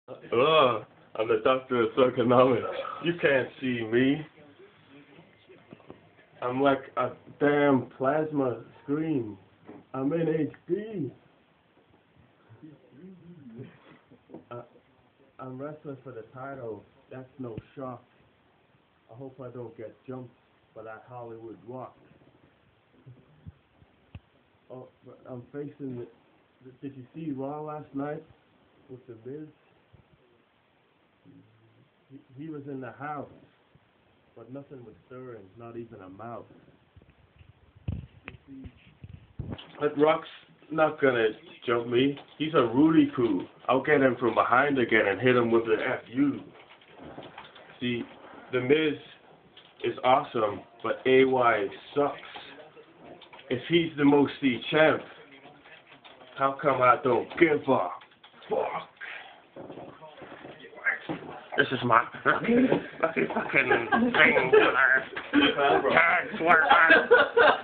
Hello, I'm the doctor of economics. You can't see me. I'm like a damn plasma screen. I'm in HD. I'm wrestling for the title. That's no shock. I hope I don't get jumped by that Hollywood Rock. Oh, but I'm facing the. Did you see Raw last night with the Miz? He was in the house, but nothing was stirring, not even a mouse. You see, that Rock's not gonna jump me. He's a Rudy Poo. I'll get him from behind again and hit him with the FU. See, the Miz is awesome, but AY sucks. If he's the most C champ, how come I don't give a fuck? This is my fucking thing. Tag swear.